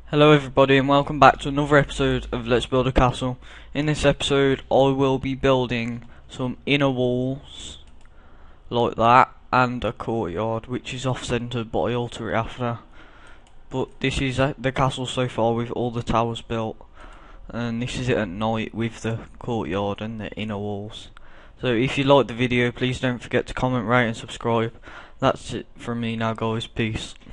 Hello everybody and welcome back to another episode of Let's Build a Castle. In this episode I will be building some inner walls like that and a courtyard which is off centre, but I alter it after. But this is the castle so far with all the towers built, and this is it at night with the courtyard and the inner walls. So if you like the video, please don't forget to comment, rate and subscribe. That's it from me now guys, peace.